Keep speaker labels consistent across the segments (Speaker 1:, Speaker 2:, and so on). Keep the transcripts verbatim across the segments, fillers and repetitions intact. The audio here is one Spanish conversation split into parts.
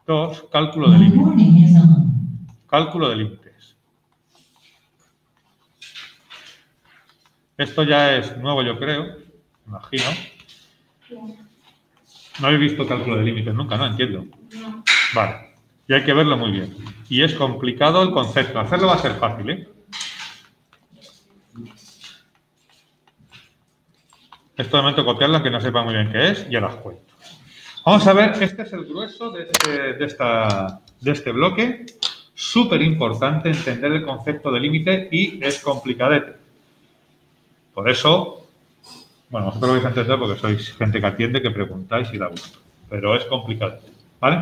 Speaker 1: dos, cálculo de límites. Cálculo de límites. Esto ya es nuevo, yo creo, imagino. No habéis visto cálculo de límites nunca, ¿no? Entiendo.
Speaker 2: No.
Speaker 1: Vale. Y hay que verlo muy bien. Y es complicado el concepto. Hacerlo va a ser fácil, ¿eh? Esto de momento copiarlo, aunque no sepa muy bien qué es, ya las cuento. Vamos a ver, este es el grueso de este, de esta, de este bloque. Súper importante entender el concepto de límite y es complicadete. Por eso, bueno, vosotros lo vais a entender porque sois gente que atiende, que preguntáis y da gusto. Pero es complicadete, ¿vale?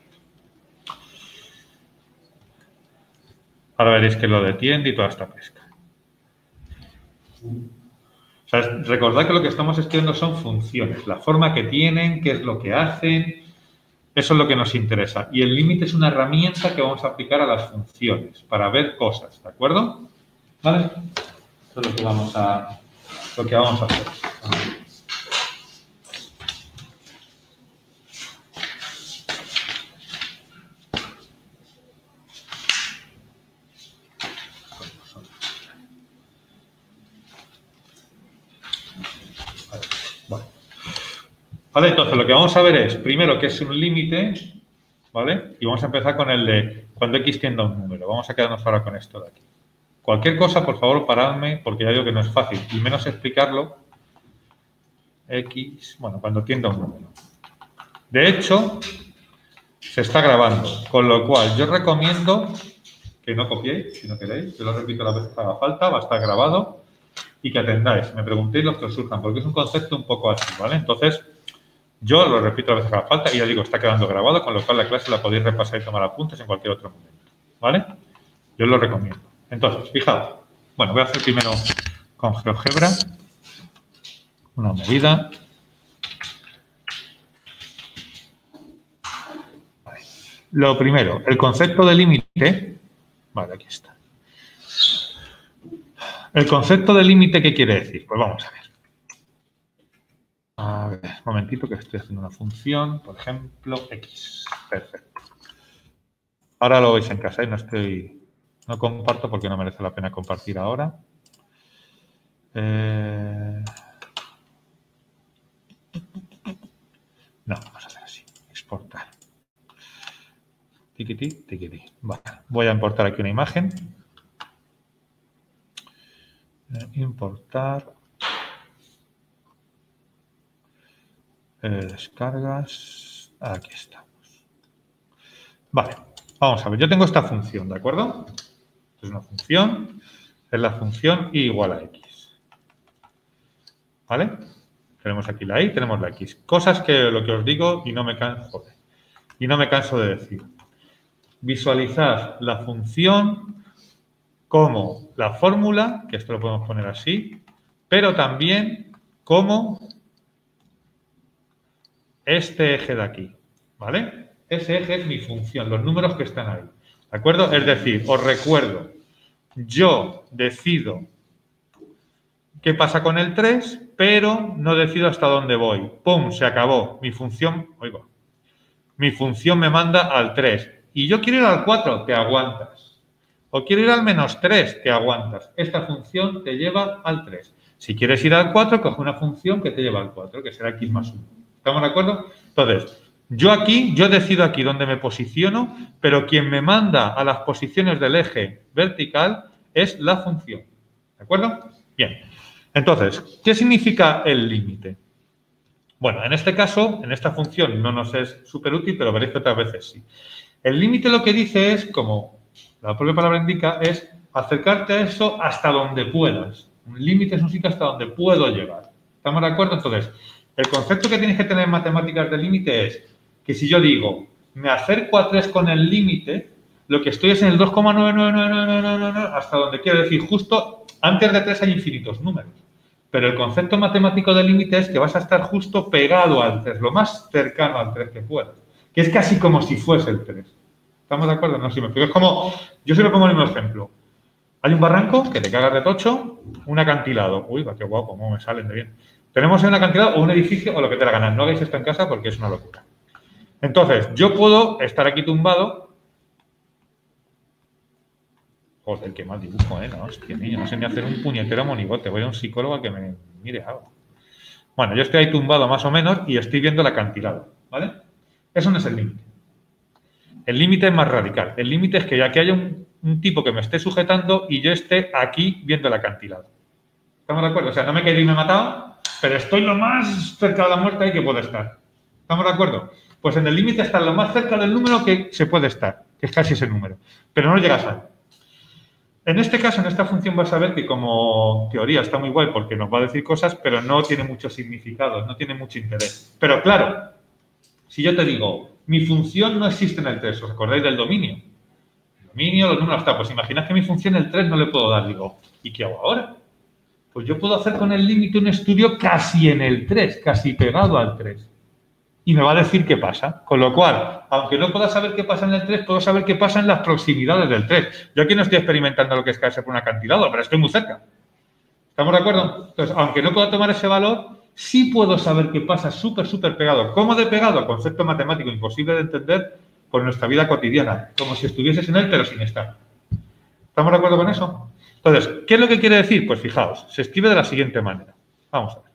Speaker 1: Ahora veréis que lo de tiende y toda esta pesca. O sea, recordad que lo que estamos estudiando son funciones, la forma que tienen, qué es lo que hacen, eso es lo que nos interesa. Y el límite es una herramienta que vamos a aplicar a las funciones para ver cosas, ¿de acuerdo? ¿Vale? Eso es lo que vamos a, lo que vamos a hacer. Vale, entonces lo que vamos a ver es, primero, qué es un límite, ¿vale? Y vamos a empezar con el de cuando x tiende a un número. Vamos a quedarnos ahora con esto de aquí. Cualquier cosa, por favor, paradme, porque ya digo que no es fácil. Y menos explicarlo, x, bueno, cuando tiende a un número. De hecho, se está grabando, con lo cual yo recomiendo que no copiéis, si no queréis. Yo lo repito las veces que haga falta, va a estar grabado. Y que atendáis, me preguntéis los que os surjan, porque es un concepto un poco así, ¿vale? Entonces, yo lo repito a veces que haga falta y ya digo, está quedando grabado, con lo cual la clase la podéis repasar y tomar apuntes en cualquier otro momento, ¿vale? Yo lo recomiendo. Entonces, fijaos. Bueno, voy a hacer primero con GeoGebra una medida. Vale. Lo primero, el concepto de límite. Vale, aquí está. El concepto de límite, ¿qué quiere decir? Pues vamos a ver. A ver, un momentito que estoy haciendo una función, por ejemplo, x. Perfecto. Ahora lo veis en casa y no estoy, no comparto porque no merece la pena compartir ahora. Eh... No, vamos a hacer así. Exportar. Tiquití, tiquití. Vale. Voy a importar aquí una imagen. Importar. Eh, descargas. Aquí estamos. Vale. Vamos a ver. Yo tengo esta función, ¿de acuerdo? Es una función. Es la función y igual a x. ¿Vale? Tenemos aquí la y, tenemos la x. Cosas que lo que os digo y no me canso, joder, y no me canso de decir. Visualizad la función como la fórmula, que esto lo podemos poner así, pero también como este eje de aquí, ¿vale? Ese eje es mi función, los números que están ahí, ¿de acuerdo? Es decir, os recuerdo, yo decido qué pasa con el tres, pero no decido hasta dónde voy. ¡Pum! Se acabó. Mi función, oiga, mi función me manda al tres. Y yo quiero ir al cuatro, te aguantas. O quiero ir al menos tres, te aguantas. Esta función te lleva al tres. Si quieres ir al cuatro, coge una función que te lleva al cuatro, que será x más uno. ¿Estamos de acuerdo? Entonces, yo aquí, yo decido aquí dónde me posiciono, pero quien me manda a las posiciones del eje vertical es la función. ¿De acuerdo? Bien. Entonces, ¿qué significa el límite? Bueno, en este caso, en esta función no nos es súper útil, pero veréis que otras veces sí. El límite lo que dice es, como la propia palabra indica, es acercarte a eso hasta donde puedas. Un límite es un sitio hasta donde puedo llegar. ¿Estamos de acuerdo? Entonces, el concepto que tienes que tener en matemáticas de límite es que si yo digo, me acerco a tres con el límite, lo que estoy es en el dos coma nueve nueve nueve nueve nueve nueve hasta donde quiero decir, justo antes de tres hay infinitos números. Pero el concepto matemático del límite es que vas a estar justo pegado al tres, lo más cercano al tres que puedas. Que es casi como si fuese el tres. ¿Estamos de acuerdo? No, si me explico. Es como, yo se lo pongo el mismo ejemplo. Hay un barranco que te cagas de tocho, un acantilado. Uy, va, qué guapo, cómo me salen de bien. Tenemos un acantilado o un edificio o lo que te la ganas. No hagáis esto en casa porque es una locura. Entonces, yo puedo estar aquí tumbado. Joder, qué mal dibujo, ¿eh? No, hostia, niño, no sé ni hacer un puñetero monigote. Voy a un psicólogo a que me mire algo. Bueno, yo estoy ahí tumbado más o menos y estoy viendo el acantilado, ¿vale? Eso no es el límite. El límite es más radical. El límite es que ya que haya un, un tipo que me esté sujetando y yo esté aquí viendo el acantilado. ¿Estamos de acuerdo? O sea, no me he caído y me he matado, pero estoy lo más cerca de la muerte ahí que puedo estar. ¿Estamos de acuerdo? Pues en el límite está lo más cerca del número que se puede estar, que es casi ese número. Pero no llegas a él. En este caso, en esta función vas a ver que como teoría está muy guay porque nos va a decir cosas, pero no tiene mucho significado, no tiene mucho interés. Pero claro, si yo te digo, mi función no existe en el tres, ¿os acordáis del dominio? El dominio, los números, está. Pues imaginad que mi función el tres no le puedo dar. Digo, ¿y qué hago ahora? Pues yo puedo hacer con el límite un estudio casi en el tres, casi pegado al tres. Y me va a decir qué pasa. Con lo cual, aunque no pueda saber qué pasa en el tres, puedo saber qué pasa en las proximidades del tres. Yo aquí no estoy experimentando lo que es caerse por un acantilado, pero estoy muy cerca. ¿Estamos de acuerdo? Entonces, aunque no pueda tomar ese valor, sí puedo saber qué pasa súper, súper pegado. ¿Cómo de pegado? Concepto matemático imposible de entender por nuestra vida cotidiana. Como si estuvieses en él, pero sin estar. ¿Estamos de acuerdo con eso? Entonces, ¿qué es lo que quiere decir? Pues fijaos, se escribe de la siguiente manera. Vamos a ver.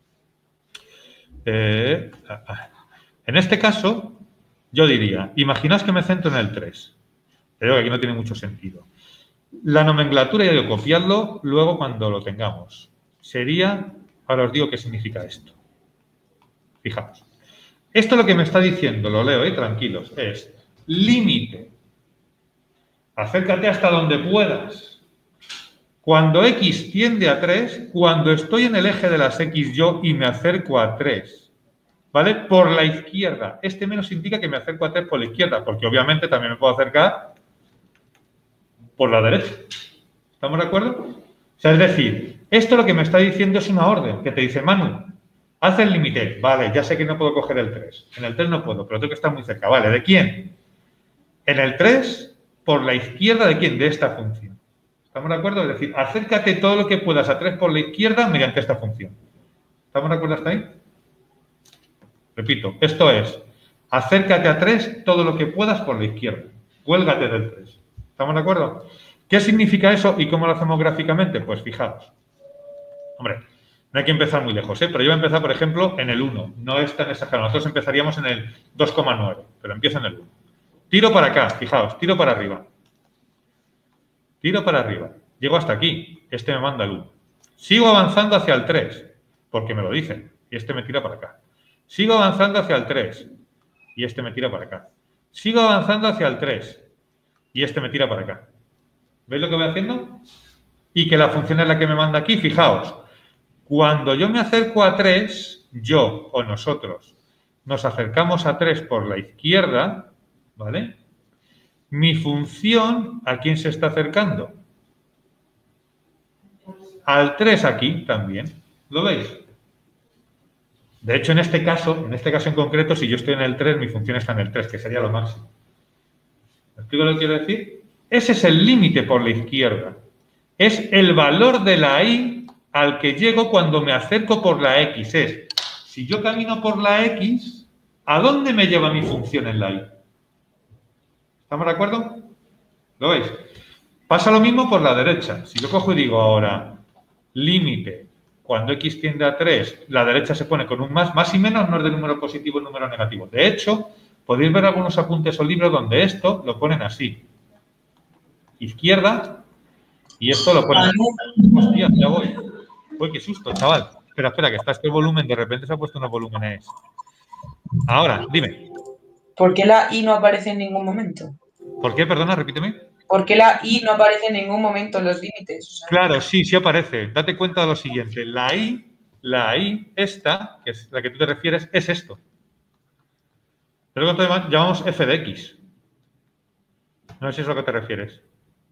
Speaker 1: Eh, en este caso, yo diría, imaginaos que me centro en el tres. Creo que aquí no tiene mucho sentido. La nomenclatura, ya digo, copiarlo luego cuando lo tengamos. Sería, ahora os digo qué significa esto. Fijaos. Esto lo que me está diciendo, lo leo, ¿eh? Tranquilos, es límite. Acércate hasta donde puedas. Cuando x tiende a tres, cuando estoy en el eje de las x yo y me acerco a tres. ¿Vale? Por la izquierda. Este menos indica que me acerco a tres por la izquierda, porque obviamente también me puedo acercar por la derecha. ¿Estamos de acuerdo? O sea, es decir, esto lo que me está diciendo es una orden que te dice, Manu, haz el límite. Vale, ya sé que no puedo coger el tres. En el tres no puedo, pero tengo que estar muy cerca. Vale, ¿de quién? En el tres, por la izquierda, ¿de quién? De esta función. ¿Estamos de acuerdo? Es decir, acércate todo lo que puedas a tres por la izquierda mediante esta función. ¿Estamos de acuerdo hasta ahí? Repito, esto es, acércate a tres todo lo que puedas por la izquierda. Cuélgate del tres. ¿Estamos de acuerdo? ¿Qué significa eso y cómo lo hacemos gráficamente? Pues fijaos. Hombre, no hay que empezar muy lejos, ¿eh? Pero yo voy a empezar, por ejemplo, en el uno. No es tan exagerado. Nosotros empezaríamos en el dos coma nueve, pero empiezo en el uno. Tiro para acá, fijaos, tiro para arriba. Tiro para arriba. Llego hasta aquí. Este me manda el uno. Sigo avanzando hacia el tres, porque me lo dicen. Y este me tira para acá. Sigo avanzando hacia el tres y este me tira para acá. Sigo avanzando hacia el tres y este me tira para acá. ¿Veis lo que voy haciendo? Y que la función es la que me manda aquí. Fijaos, cuando yo me acerco a tres, yo o nosotros nos acercamos a tres por la izquierda, ¿vale? Mi función, ¿a quién se está acercando? Al tres aquí también. ¿Lo veis? De hecho, en este caso, en este caso en concreto, si yo estoy en el tres, mi función está en el tres, que sería lo máximo. ¿Me explico lo que quiero decir? Ese es el límite por la izquierda. Es el valor de la y al que llego cuando me acerco por la x. Es, si yo camino por la x, ¿a dónde me lleva mi función en la y? ¿Estamos de acuerdo? ¿Lo veis? Pasa lo mismo por la derecha. Si yo cojo y digo ahora, límite. Cuando x tiende a tres, la derecha se pone con un más. Más y menos no es de número positivo y número negativo. De hecho, podéis ver algunos apuntes o libros donde esto lo ponen así. Izquierda y esto lo ponen así. Hostia, ya voy. Uy, qué susto, chaval. Espera, espera, que está este volumen. De repente se ha puesto unos volúmenes. Ahora, dime.
Speaker 2: ¿Por qué la i no aparece en ningún momento?
Speaker 1: ¿Por qué? Perdona, repíteme.
Speaker 2: ¿Por qué la i no aparece en ningún momento en los límites? O sea,
Speaker 1: claro, sí, sí aparece. Date cuenta de lo siguiente. La i, la i, esta, que es la que tú te refieres, es esto. Es lo que llamamos f de x. No sé si es a lo que te refieres.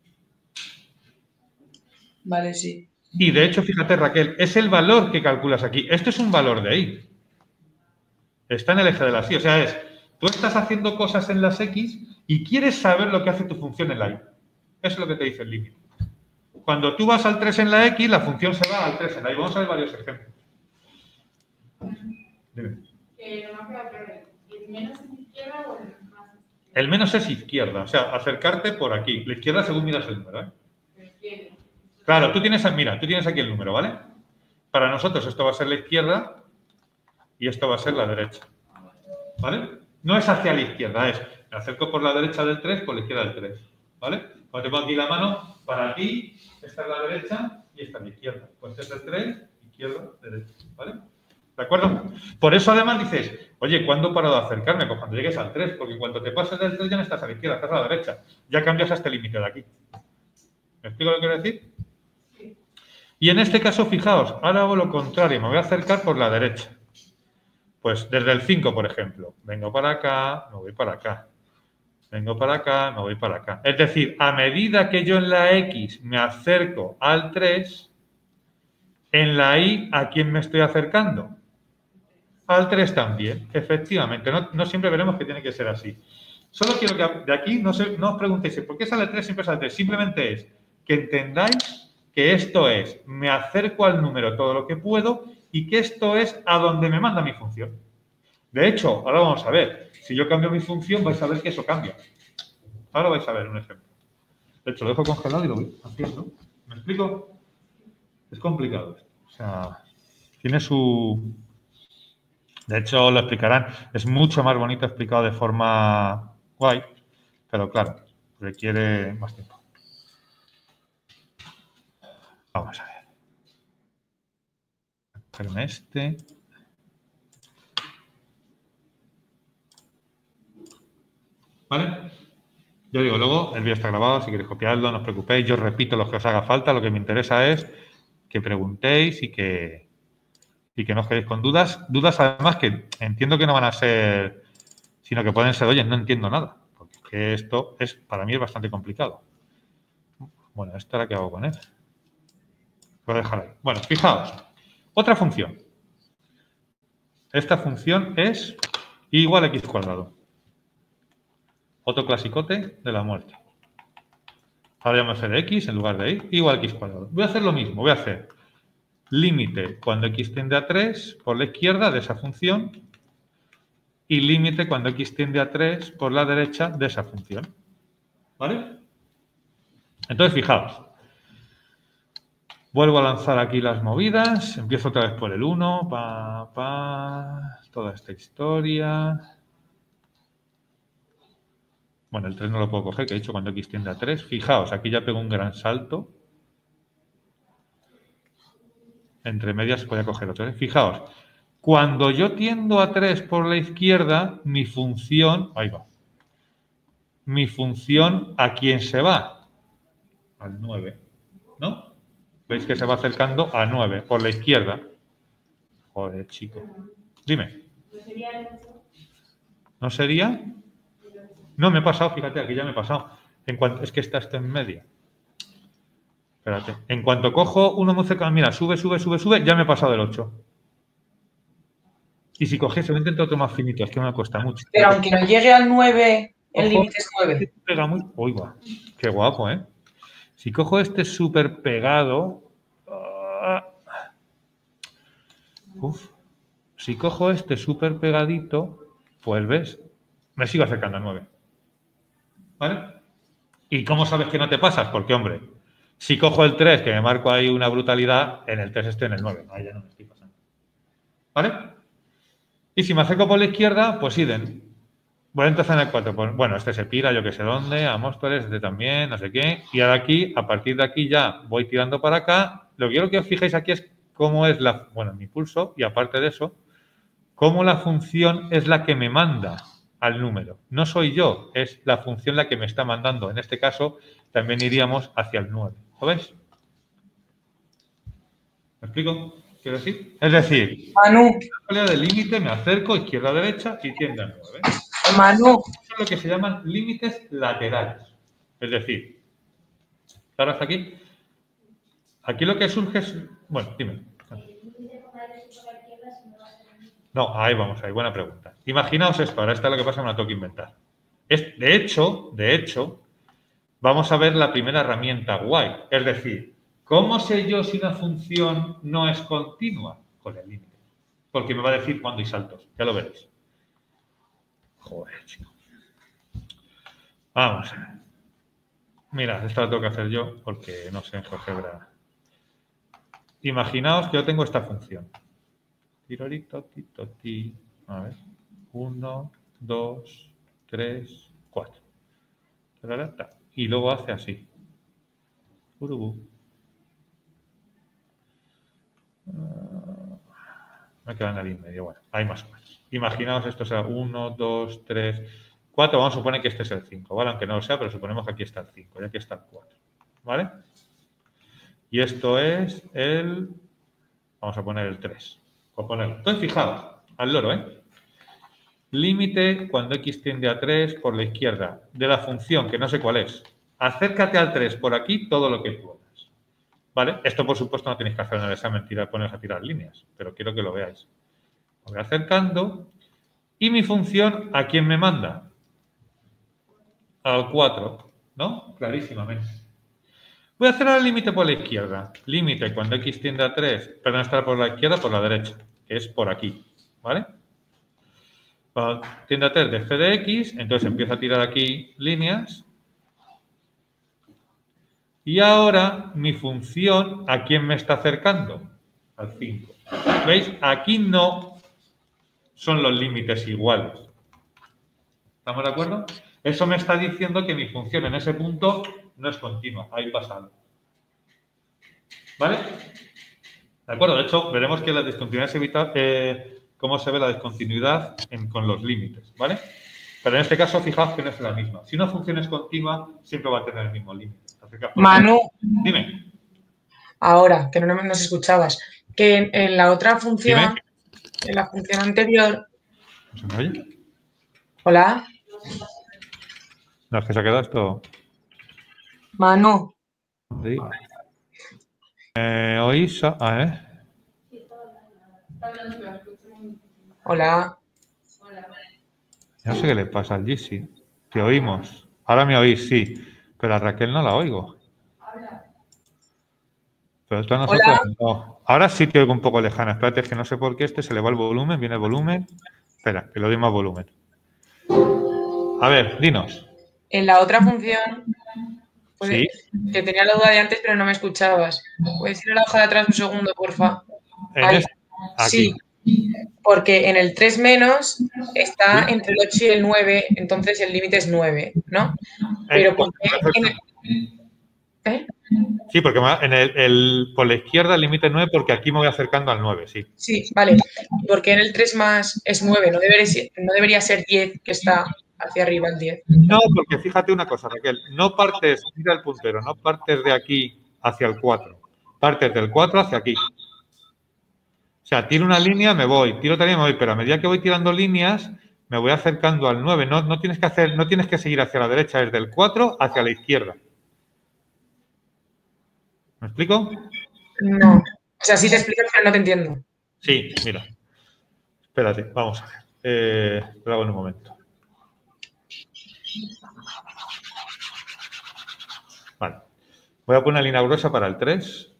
Speaker 2: Vale, sí.
Speaker 1: Y de hecho, fíjate, Raquel, es el valor que calculas aquí. Esto es un valor de y. Está en el eje de las y. O sea, es, tú estás haciendo cosas en las x y quieres saber lo que hace tu función en la y. Eso es lo que te dice el límite. Cuando tú vas al tres en la x, la función se va al tres en la y. Vamos a ver varios ejemplos. Dime.
Speaker 3: Eh, no me ha quedado claro. ¿Menos en izquierda izquierda o el más?
Speaker 1: El menos es izquierda, o sea, acercarte por aquí. La izquierda según miras el número, ¿eh?
Speaker 3: Izquierda.
Speaker 1: Claro, tú tienes, mira, tú tienes aquí el número, ¿vale? Para nosotros esto va a ser la izquierda y esto va a ser la derecha, ¿vale? No es hacia la izquierda, es me acerco por la derecha del tres, por la izquierda del tres, ¿vale? Cuando tengo aquí la mano, para ti, esta es la derecha y esta es la izquierda. Pues este es el tres, izquierda, derecha, ¿vale? ¿De acuerdo? Por eso además dices, oye, ¿cuándo paro de acercarme? Pues cuando llegues al tres, porque en cuanto te pases del tres ya no estás a la izquierda, estás a la derecha. Ya cambias a este límite de aquí. ¿Me explico lo que quiero decir? Y en este caso, fijaos, ahora hago lo contrario, me voy a acercar por la derecha. Pues desde el cinco, por ejemplo, vengo para acá, me voy para acá. Vengo para acá, me voy para acá. Es decir, a medida que yo en la X me acerco al tres, en la Y, ¿a quién me estoy acercando? Al tres también, efectivamente. No, no siempre veremos que tiene que ser así. Solo quiero que de aquí no, se, no os preguntéis por qué sale el tres, siempre sale el tres. Simplemente es que entendáis que esto es, me acerco al número todo lo que puedo y que esto es a donde me manda mi función. De hecho, ahora vamos a ver, si yo cambio mi función vais a ver que eso cambia. Ahora vais a ver un ejemplo. De hecho, lo dejo congelado y lo voy haciendo. ¿Me explico? Es complicado esto. O sea, tiene su... De hecho, lo explicarán. Es mucho más bonito explicado de forma guay, pero claro, requiere más tiempo. Vamos a ver. Cogerme este. ¿Vale? Yo digo, luego el vídeo está grabado, si queréis copiarlo, no os preocupéis. Yo repito lo que os haga falta. Lo que me interesa es que preguntéis y que, y que no os quedéis con dudas. Dudas, además, que entiendo que no van a ser, sino que pueden ser, oye, no entiendo nada. Porque esto es, para mí es bastante complicado. Bueno, ¿esto ahora qué hago con él? Lo voy a dejar ahí. Bueno, fijaos. Otra función. Esta función es y igual a x cuadrado. Otro clasicote de la muerte. Ahora vamos a hacer x en lugar de y igual a x cuadrado. Voy a hacer lo mismo. Voy a hacer límite cuando x tiende a tres por la izquierda de esa función y límite cuando x tiende a tres por la derecha de esa función. ¿Vale? Entonces, fijaos. Vuelvo a lanzar aquí las movidas. Empiezo otra vez por el uno. Pa, pa, toda esta historia. Bueno, el tres no lo puedo coger, que he dicho cuando x tiende a tres. Fijaos, aquí ya pego un gran salto. Entre medias voy a coger otro. ¿eh? Fijaos, cuando yo tiendo a tres por la izquierda, mi función... Ahí va. Mi función, ¿a quién se va? Al nueve. ¿No? ¿Veis que se va acercando a nueve por la izquierda? Joder, chico. Dime.
Speaker 3: ¿No sería el ocho?
Speaker 1: ¿No sería? No, me he pasado, fíjate, aquí ya me he pasado. En cuanto, es que está esto en medio. Espérate. En cuanto cojo uno muy cerca, mira, sube, sube, sube, sube, ya me he pasado del ocho. Y si cogiese, voy a intentar otro más finito, es que me cuesta mucho.
Speaker 2: Pero aunque no llegue al nueve, el
Speaker 1: Ojo,
Speaker 2: límite es nueve.
Speaker 1: Pega muy... Uy, va. Qué guapo, ¿eh? Si cojo este súper pegado... Uf. Si cojo este súper pegadito, pues ves, me sigo acercando a nueve. ¿Vale? ¿Y cómo sabes que no te pasas? Porque, hombre, si cojo el tres, que me marco ahí una brutalidad, en el tres estoy en el nueve. Ahí ya no me estoy pasando. ¿Vale? Y si me acerco por la izquierda, pues idem. Voy a empezar en el cuatro. Pues, bueno, este se pira, yo que sé dónde, a Móstoles, este también, no sé qué. Y ahora aquí, a partir de aquí ya voy tirando para acá. Lo que quiero que os fijéis aquí es cómo es la, bueno, mi pulso, y aparte de eso, cómo la función es la que me manda al número. No soy yo, es la función la que me está mandando. En este caso, también iríamos hacia el nueve. ¿Lo veis? ¿Me explico? Quiero decir, es decir,
Speaker 2: Manu,
Speaker 1: en la del límite me acerco izquierda a derecha y tiende al nueve.
Speaker 2: Manu,
Speaker 1: Eso es lo que se llaman límites laterales. Es decir, ¿claro hasta aquí? Aquí lo que surge es... Bueno, dime. No, ahí vamos, ahí, buena pregunta. Imaginaos esto, ahora está lo que pasa, me la tengo que inventar. Es, de hecho, de hecho, vamos a ver la primera herramienta guay. Es decir, ¿cómo sé yo si una función no es continua? Con el límite. Porque me va a decir cuándo hay saltos, ya lo veréis. Joder, chico. Vamos a ver. Mira, esto lo tengo que hacer yo porque no sé en GeoGebra. Imaginaos que yo tengo esta función. Tirorito, tito, ti. A ver. Uno, dos, tres, cuatro. Y luego hace así. Urubú. Me quedan ahí en medio. Bueno, hay más o menos. Imaginaos esto sea uno, dos, tres, cuatro. Vamos a suponer que este es el cinco, ¿vale? Aunque no lo sea, pero suponemos que aquí está el cinco y aquí está el cuatro, ¿vale? Y esto es el... Vamos a poner el tres. Por ponerlo. Entonces, fijaos, al loro, ¿eh? Límite cuando x tiende a tres por la izquierda de la función, que no sé cuál es. Acércate al tres por aquí todo lo que puedas. ¿Vale? Esto, por supuesto, no tenéis que hacer en el examen, tirar, poneros a tirar líneas, pero quiero que lo veáis. Me voy acercando y mi función, ¿a quién me manda? Al cuatro, ¿no? Clarísimamente. Voy a hacer ahora el límite por la izquierda. Límite cuando x tiende a tres, perdón, estar por la izquierda, por la derecha, que es por aquí, ¿vale? Cuando tiende a tres de f de x, entonces empiezo a tirar aquí líneas. Y ahora mi función, ¿a quién me está acercando? Al cinco. ¿Veis? Aquí no son los límites iguales. ¿Estamos de acuerdo? Eso me está diciendo que mi función en ese punto no es continua. Ahí pasa algo. ¿Vale? ¿De acuerdo? De hecho, veremos que la discontinuidad es evitar, eh, cómo se ve la discontinuidad en, con los límites. ¿Vale? Pero en este caso, fijaos que no es la misma. Si una función es continua, siempre va a tener el mismo límite.
Speaker 2: Manu,
Speaker 1: dime.
Speaker 2: Ahora, que no nos escuchabas, que en, en la otra función,
Speaker 1: Dime.
Speaker 2: en la función anterior...
Speaker 1: ¿Se me oye?
Speaker 2: Hola.
Speaker 1: No, es que se ha quedado esto...
Speaker 2: Manu.
Speaker 1: Sí. Eh, ¿Oís? A ver.
Speaker 2: Hola.
Speaker 1: No sé qué le pasa al Gisi. Te oímos. Ahora me oís, sí. Pero a Raquel no la oigo. Pero tú a nosotros no. Ahora sí te oigo un poco lejana. Espérate, es que no sé por qué este se le va el volumen. Viene el volumen. Espera, que le doy más volumen. A ver, dinos.
Speaker 2: En la otra función, puede,
Speaker 1: Sí.
Speaker 2: que tenía la duda de antes, pero no me escuchabas. ¿Puedes ir a la hoja de atrás un segundo, porfa?
Speaker 1: En
Speaker 2: Ahí.
Speaker 1: este, aquí.
Speaker 2: Sí, porque en el tres menos está
Speaker 1: ¿Sí?
Speaker 2: entre el ocho y el nueve, entonces el límite es nueve, ¿no? Pero ¿por qué en el... ¿Eh?
Speaker 1: Sí, porque en el, el, por la izquierda el límite es nueve porque aquí me voy acercando al nueve, sí.
Speaker 2: Sí, vale. ¿Y por qué en el tres más es nueve? ¿No debería ser, no debería ser diez, que está hacia arriba el diez?
Speaker 1: No, porque fíjate una cosa, Raquel. No partes, mira el puntero, no partes de aquí hacia el cuatro. Partes del cuatro hacia aquí. O sea, tiro una línea, me voy. Tiro también, me voy. Pero a medida que voy tirando líneas, me voy acercando al nueve. No, no, tienes que hacer, no tienes que seguir hacia la derecha, desde el cuatro hacia la izquierda. ¿Me explico?
Speaker 2: No. O sea, sí te explico, pero no te entiendo.
Speaker 1: Sí, mira. Espérate, vamos a ver. Eh, lo hago en un momento. Vale. Voy a poner una línea gruesa para el tres.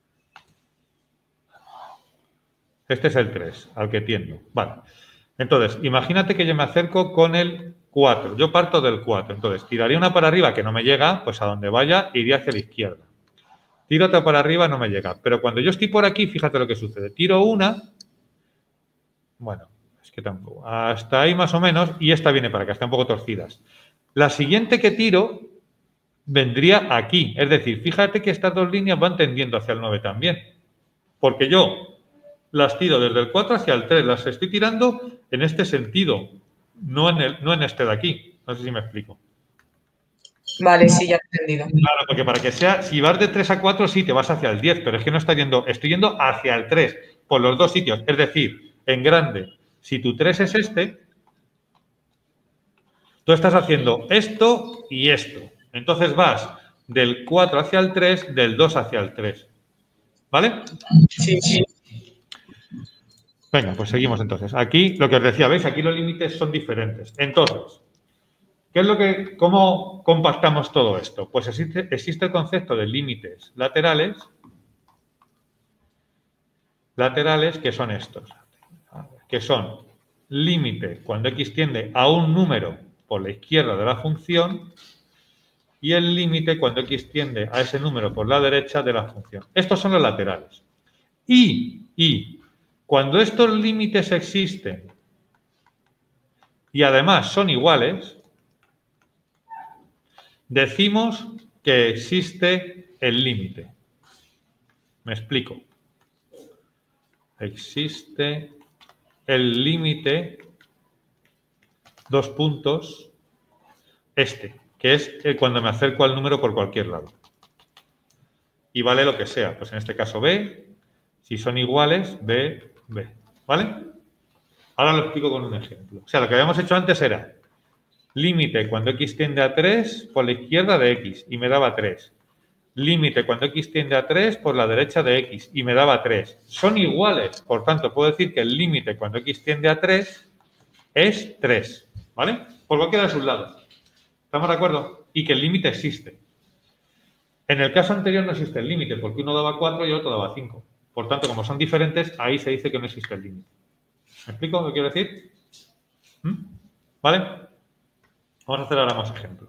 Speaker 1: Este es el tres, al que tiendo. Vale. Entonces, imagínate que yo me acerco con el cuatro. Yo parto del cuatro. Entonces, tiraría una para arriba que no me llega, pues a donde vaya, iría hacia la izquierda. Tiro otra para arriba, no me llega. Pero cuando yo estoy por aquí, fíjate lo que sucede. Tiro una, bueno, es que tampoco, hasta ahí más o menos, y esta viene para acá, está un poco torcidas. La siguiente que tiro vendría aquí. Es decir, fíjate que estas dos líneas van tendiendo hacia el nueve también. Porque yo las tiro desde el cuatro hacia el tres. Las estoy tirando en este sentido, no en, el, no en este de aquí. No sé si me explico.
Speaker 2: Vale, sí, ya he entendido.
Speaker 1: Claro, porque para que sea, si vas de tres a cuatro, sí, te vas hacia el diez, pero es que no está yendo, estoy yendo hacia el tres, por los dos sitios. Es decir, en grande, si tu tres es este, tú estás haciendo esto y esto. Entonces vas del cuatro hacia el tres, del dos hacia el tres. ¿Vale?
Speaker 2: Sí, sí.
Speaker 1: Venga, pues seguimos entonces. Aquí, lo que os decía, ¿veis? Aquí los límites son diferentes. Entonces, ¿qué es lo que, cómo compactamos todo esto? Pues existe, existe el concepto de límites laterales, laterales que son estos, que son límite cuando x tiende a un número por la izquierda de la función y el límite cuando x tiende a ese número por la derecha de la función. Estos son los laterales. Y, y cuando estos límites existen y además son iguales, decimos que existe el límite. Me explico. Existe el límite, dos puntos, este, que es cuando me acerco al número por cualquier lado. Y vale lo que sea. Pues en este caso B, si son iguales, B, B. ¿Vale? Ahora lo explico con un ejemplo. O sea, lo que habíamos hecho antes era límite cuando x tiende a tres por la izquierda de x y me daba tres. Límite cuando x tiende a tres por la derecha de x y me daba tres. Son iguales, por tanto, puedo decir que el límite cuando x tiende a tres es tres, ¿vale? Por cualquiera de sus lados. ¿Estamos de acuerdo? Y que el límite existe. En el caso anterior no existe el límite, porque uno daba cuatro y otro daba cinco. Por tanto, como son diferentes, ahí se dice que no existe el límite. ¿Me explico lo que quiero decir? ¿Mm? ¿Vale? Vamos a hacer ahora más ejemplos.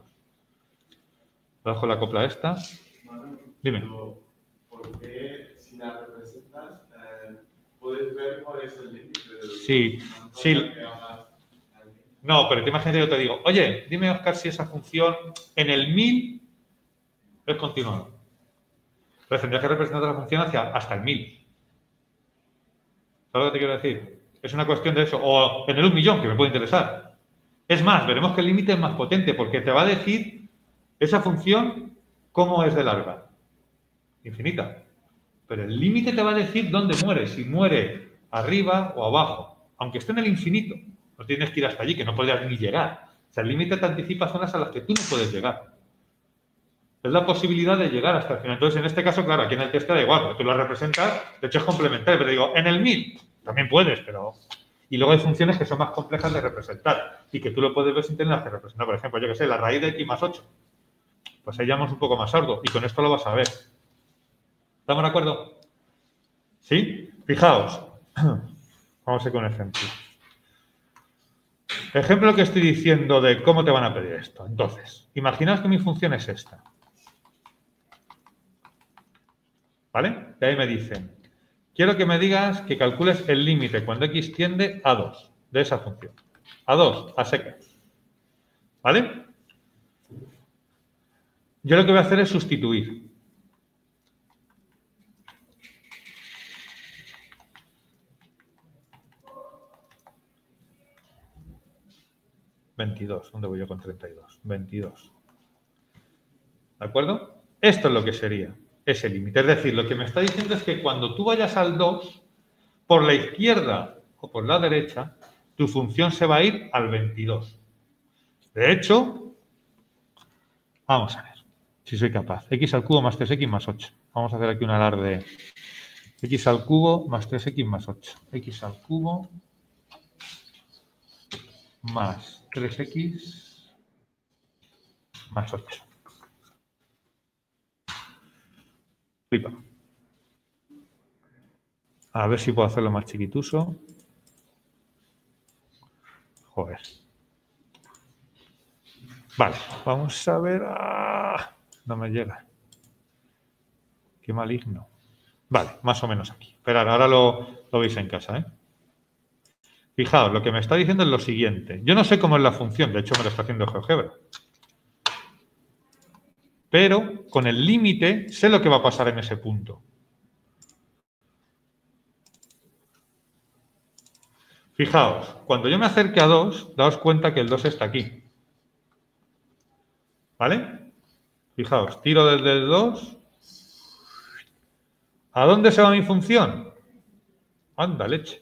Speaker 1: Bajo la copla esta. Dime.
Speaker 4: ¿Por qué si la representas eh, puedes ver cuál es el límite?
Speaker 1: Sí, sí. No, pero te imaginas que yo te digo, oye, dime, Óscar, si esa función en el mil es continuada. Entonces tendrías que representar la función hacia, hasta el mil. ¿Sabes lo que te quiero decir? Es una cuestión de eso. O en el un millón, que me puede interesar. Es más, veremos que el límite es más potente, porque te va a decir esa función cómo es de larga. Infinita. Pero el límite te va a decir dónde muere, si muere arriba o abajo, aunque esté en el infinito. No tienes que ir hasta allí, que no podrías ni llegar. O sea, el límite te anticipa zonas a las que tú no puedes llegar. Es la posibilidad de llegar hasta el final. Entonces, en este caso, claro, aquí en el test da igual, porque tú lo representas, de hecho es complementario, pero digo, en el mil también puedes, pero... Y luego hay funciones que son más complejas de representar y que tú lo puedes ver sin tener que representar. Por ejemplo, yo que sé, la raíz de x más ocho. Pues ahí ya es un poco más sordo y con esto lo vas a ver. ¿Estamos de acuerdo? ¿Sí? Fijaos. Vamos a ir con un ejemplo. Ejemplo que estoy diciendo de cómo te van a pedir esto. Entonces, imaginaos que mi función es esta. ¿Vale? Y ahí me dicen, quiero que me digas que calcules el límite cuando x tiende a dos de esa función. A dos, a secas. ¿Vale? Yo lo que voy a hacer es sustituir. veintidós. ¿Dónde voy yo con treinta y dos? veintidós. ¿De acuerdo? Esto es lo que sería ese límite. Es decir, lo que me está diciendo es que cuando tú vayas al dos, por la izquierda o por la derecha, tu función se va a ir al veintidós. De hecho, vamos a ver si soy capaz. X al cubo más tres x más ocho. Vamos a hacer aquí un alarde. X al cubo más tres x más ocho. X al cubo más tres x más ocho. Flipa. A ver si puedo hacerlo más chiquituso. Joder. Vale, vamos a ver. ¡Ah! No me llega. Qué maligno. Vale, más o menos aquí. Esperad, ahora lo, lo veis en casa, ¿eh? Fijaos, lo que me está diciendo es lo siguiente. Yo no sé cómo es la función, de hecho me lo está haciendo GeoGebra. Pero con el límite sé lo que va a pasar en ese punto. Fijaos, cuando yo me acerque a dos, daos cuenta que el dos está aquí. ¿Vale? Fijaos, tiro desde el dos. ¿A dónde se va mi función? Anda, leche.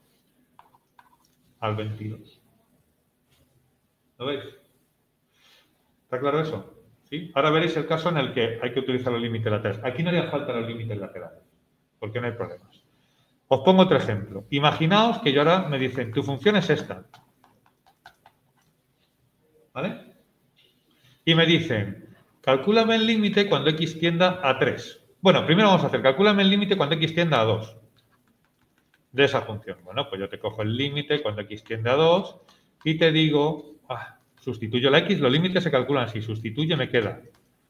Speaker 1: Al veintidós. ¿Lo veis? ¿Está claro eso? ¿Sí? Ahora veréis el caso en el que hay que utilizar los límites laterales. Aquí no haría falta los límites laterales, porque no hay problemas. Os pongo otro ejemplo. Imaginaos que yo ahora me dicen, tu función es esta. ¿Vale? Y me dicen, calcúlame el límite cuando x tienda a tres. Bueno, primero vamos a hacer, calcúlame el límite cuando x tienda a dos. de esa función. Bueno, pues yo te cojo el límite cuando x tiende a dos y te digo, ah, sustituyo la x, los límites se calculan así, sustituye, me queda.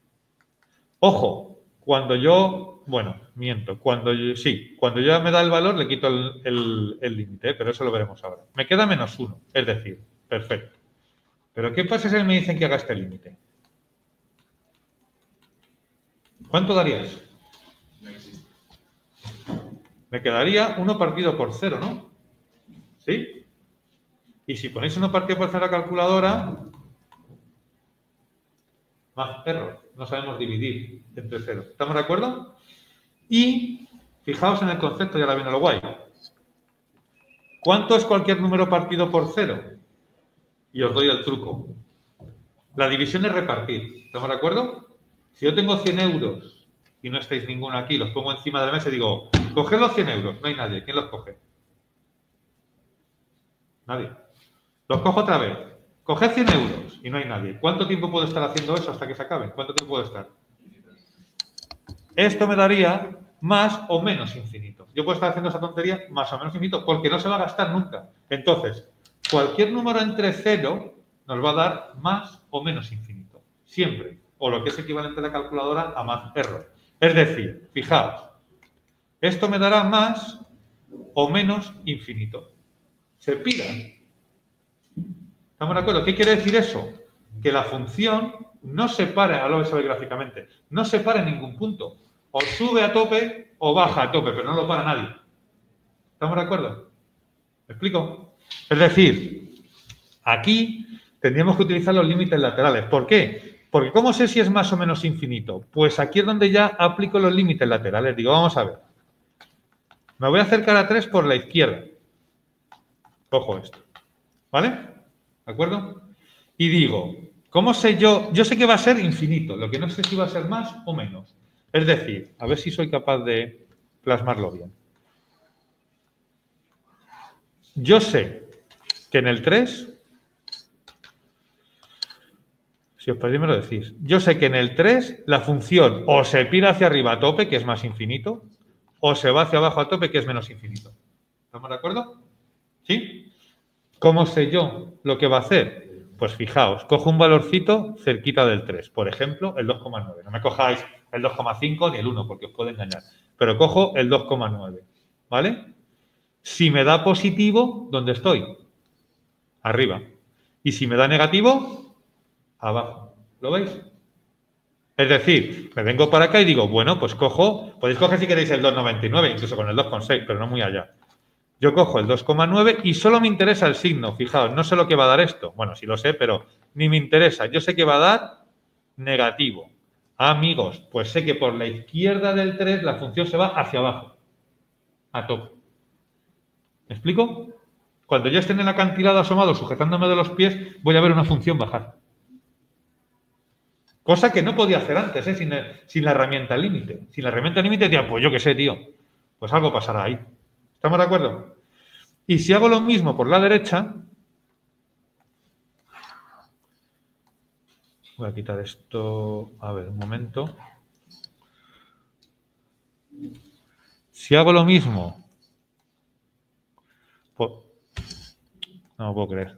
Speaker 1: Ojo, cuando yo, bueno, miento, cuando yo, sí, cuando ya me da el valor le quito el, el, el límite, pero eso lo veremos ahora. Me queda menos uno, es decir, perfecto. Pero ¿qué pasa si me dicen que haga este límite? ¿Cuánto daría eso?
Speaker 4: No existe.
Speaker 1: Me quedaría uno partido por cero, ¿no? ¿Sí? Y si ponéis uno partido por cero a la calculadora, más error, no sabemos dividir entre cero. ¿Estamos de acuerdo? Y fijaos en el concepto, y ahora viene lo guay. ¿Cuánto es cualquier número partido por cero? Y os doy el truco. La división es repartir. ¿Estamos de acuerdo? Si yo tengo cien euros y no estáis ninguno aquí, los pongo encima de la mesa y digo, coged los cien euros. No hay nadie. ¿Quién los coge? Nadie. Los cojo otra vez. Coged cien euros y no hay nadie. ¿Cuánto tiempo puedo estar haciendo eso hasta que se acabe? ¿Cuánto tiempo puedo estar? Esto me daría más o menos infinito. Yo puedo estar haciendo esa tontería más o menos infinito porque no se va a gastar nunca. Entonces, cualquier número entre cero nos va a dar más o menos infinito. Siempre. O lo que es equivalente a la calculadora a más error. Es decir, fijaos, esto me dará más o menos infinito. Se pira. ¿Estamos de acuerdo? ¿Qué quiere decir eso? Que la función no se para, ahora lo vais a ver gráficamente, no se para en ningún punto. O sube a tope o baja a tope, pero no lo para nadie. ¿Estamos de acuerdo? ¿Me explico? Es decir, aquí tendríamos que utilizar los límites laterales. ¿Por qué? Porque ¿cómo sé si es más o menos infinito? Pues aquí es donde ya aplico los límites laterales. Digo, vamos a ver. Me voy a acercar a tres por la izquierda. Cojo esto. ¿Vale? ¿De acuerdo? Y digo, ¿cómo sé yo? Yo sé que va a ser infinito. Lo que no sé si va a ser más o menos. Es decir, a ver si soy capaz de plasmarlo bien. Yo sé que en el tres... Si os perdéis me lo decís. Yo sé que en el tres la función o se pira hacia arriba a tope, que es más infinito, o se va hacia abajo a tope, que es menos infinito. ¿Estamos de acuerdo? ¿Sí? ¿Cómo sé yo lo que va a hacer? Pues fijaos, cojo un valorcito cerquita del tres. Por ejemplo, el dos coma nueve. No me cojáis el dos coma cinco ni el uno, porque os puede engañar. Pero cojo el dos coma nueve. ¿Vale? Si me da positivo, ¿dónde estoy? Arriba. Y si me da negativo... abajo. ¿Lo veis? Es decir, me vengo para acá y digo, bueno, pues cojo, podéis coger si queréis el dos coma noventa y nueve, incluso con el dos coma seis, pero no muy allá. Yo cojo el dos coma nueve y solo me interesa el signo. Fijaos, no sé lo que va a dar esto. Bueno, sí lo sé, pero ni me interesa. Yo sé que va a dar negativo. Ah, amigos, pues sé que por la izquierda del tres la función se va hacia abajo. A tope. ¿Me explico? Cuando yo esté en el acantilado asomado sujetándome de los pies, voy a ver una función bajar. Cosa que no podía hacer antes, ¿eh? sin, sin la herramienta límite. Sin la herramienta límite, decía, pues yo qué sé, tío. Pues algo pasará ahí. ¿Estamos de acuerdo? Y si hago lo mismo por la derecha, voy a quitar esto, a ver, un momento. Si hago lo mismo, pues, no lo puedo creer.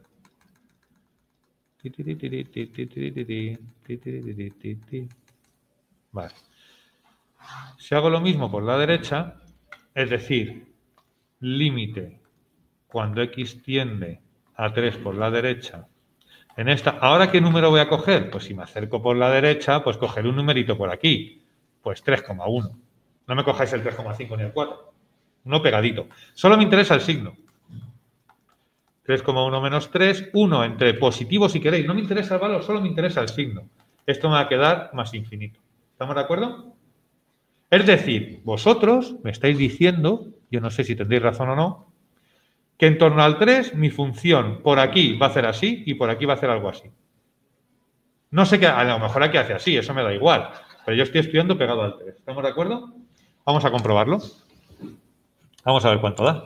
Speaker 1: Vale. Si hago lo mismo por la derecha, es decir, límite cuando x tiende a tres por la derecha, en esta, ¿ahora qué número voy a coger? Pues si me acerco por la derecha, pues cogeré un numerito por aquí, pues tres coma uno. No me cojáis el tres coma cinco ni el cuatro, uno pegadito. Solo me interesa el signo. tres coma uno menos tres, uno entre positivo si queréis. No me interesa el valor, solo me interesa el signo. Esto me va a quedar más infinito. ¿Estamos de acuerdo? Es decir, vosotros me estáis diciendo, yo no sé si tendréis razón o no, que en torno al tres mi función por aquí va a hacer así y por aquí va a hacer algo así. No sé qué, a lo mejor aquí hace así, eso me da igual, pero yo estoy estudiando pegado al tres. ¿Estamos de acuerdo? Vamos a comprobarlo. Vamos a ver cuánto da.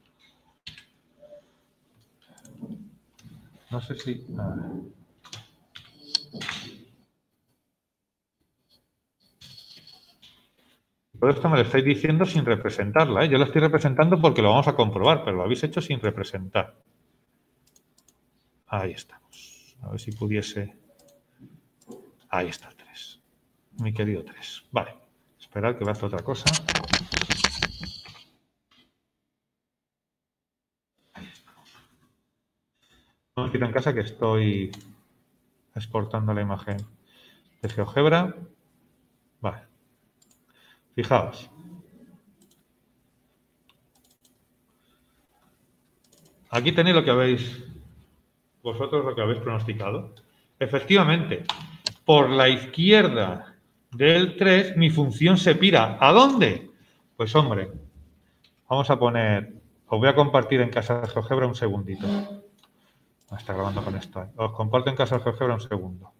Speaker 1: No sé si... A ver. Todo esto me lo estáis diciendo sin representarla, ¿eh? Yo lo estoy representando porque lo vamos a comprobar, pero lo habéis hecho sin representar. Ahí estamos. A ver si pudiese... Ahí está el tres. Mi querido tres. Vale. Esperad que voy a hacer otra cosa. Un momentito en casa que estoy exportando la imagen de GeoGebra. Vale. Fijaos. Aquí tenéis lo que habéis, vosotros lo que habéis pronosticado. Efectivamente, por la izquierda del tres, mi función se pira. ¿A dónde? Pues hombre, vamos a poner, os voy a compartir en casa de GeoGebra un segundito. Está grabando con esto. Os comparto en casa de GeoGebra un segundo.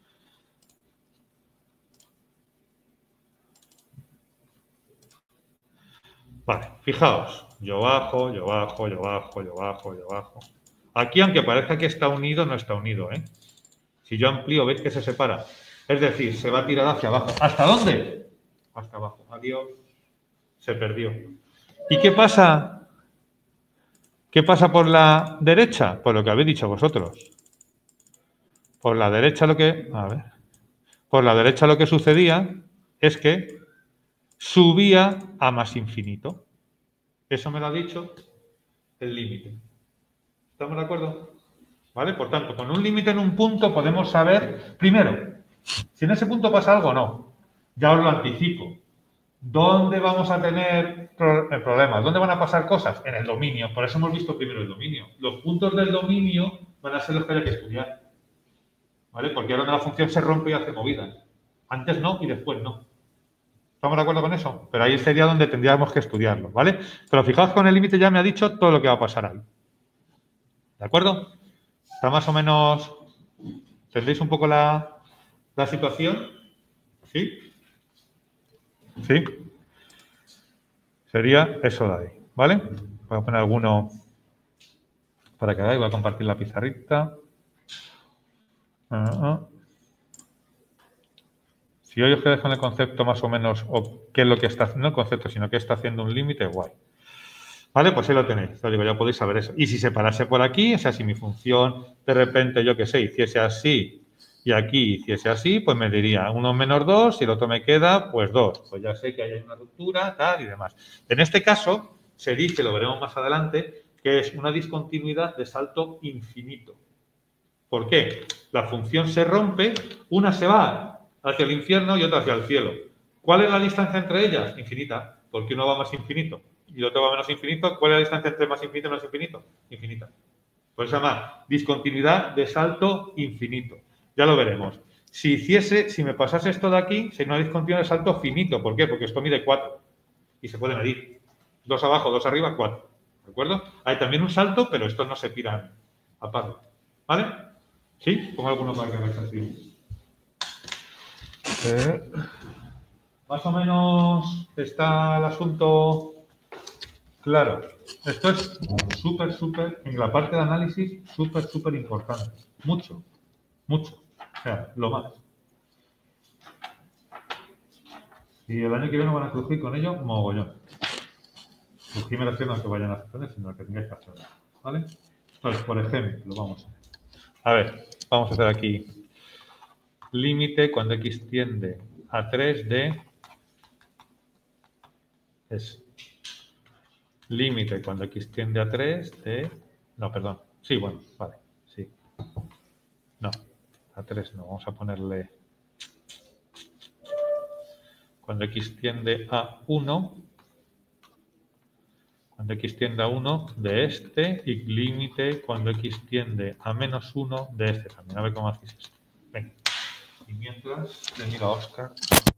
Speaker 1: Vale, fijaos. Yo bajo, yo bajo, yo bajo, yo bajo, yo bajo. Aquí, aunque parezca que está unido, no está unido, ¿eh? Si yo amplío, veis que se separa. Es decir, se va a tirar hacia abajo. ¿Hasta dónde? Hasta abajo. Adiós. Se perdió. ¿Y qué pasa? ¿Qué pasa por la derecha? Por lo que habéis dicho vosotros. Por la derecha lo que... A ver. Por la derecha lo que sucedía es que subía a más infinito. Eso me lo ha dicho el límite. ¿Estamos de acuerdo? ¿Vale? Por tanto, con un límite en un punto podemos saber, primero, si en ese punto pasa algo o no. Ya os lo anticipo. ¿Dónde vamos a tener problemas? ¿Dónde van a pasar cosas? En el dominio. Por eso hemos visto primero el dominio. Los puntos del dominio van a ser los que hay que estudiar. ¿Vale? Porque ahora la función se rompe y hace movidas. Antes no y después no. ¿Estamos de acuerdo con eso? Pero ahí sería donde tendríamos que estudiarlo, ¿vale? Pero fijaos, con el límite ya me ha dicho todo lo que va a pasar ahí. ¿De acuerdo? Está más o menos... ¿Entendéis un poco la, la situación? ¿Sí? ¿Sí? Sería eso de ahí, ¿vale? Voy a poner alguno para que veáis. Voy a compartir la pizarrita. Uh -huh. Si hoy os quedáis con el concepto más o menos, o qué es lo que está haciendo, no el concepto, sino que está haciendo un límite, guay. Vale, pues ahí lo tenéis. Os digo, ya podéis saber eso. Y si se parase por aquí, o sea, si mi función de repente, yo qué sé, hiciese así y aquí hiciese así, pues me diría uno menos dos y el otro me queda, pues dos. Pues ya sé que hay una ruptura, tal y demás. En este caso, se dice, lo veremos más adelante, que es una discontinuidad de salto infinito. ¿Por qué? La función se rompe, una se va hacia el infierno y otra hacia el cielo. ¿Cuál es la distancia entre ellas? Infinita, porque uno va más infinito y el otro va menos infinito. ¿Cuál es la distancia entre más infinito y menos infinito? Infinita. Por eso se llama discontinuidad de salto infinito. Ya lo veremos. Si hiciese, si me pasase esto de aquí, sería una discontinuidad de salto finito. ¿Por qué? Porque esto mide cuatro y se puede medir. Dos abajo, dos arriba, cuatro. ¿De acuerdo? Hay también un salto, pero estos no se piran aparte. ¿Vale? ¿Sí? Pongo alguno para que veáis así. Eh, más o menos está el asunto claro. Esto es súper, súper, en la parte de análisis, súper, súper importante. Mucho, mucho. O sea, lo más. Y el año que viene van a crujir con ello, mogollón. Crujir me refiero a que vayan a hacer, sino a que tengáis que hacer. ¿Vale? Entonces, por ejemplo, vamos a ver. A ver, vamos a hacer aquí. Límite cuando x tiende a tres de... Es límite cuando x tiende a tres de... No, perdón. Sí, bueno, vale. Sí. No, a tres no. Vamos a ponerle... Cuando x tiende a uno... Cuando x tiende a uno de este y límite cuando x tiende a menos uno de este también. A ver cómo hacéis esto. Venga. Y mientras le miro a Óscar.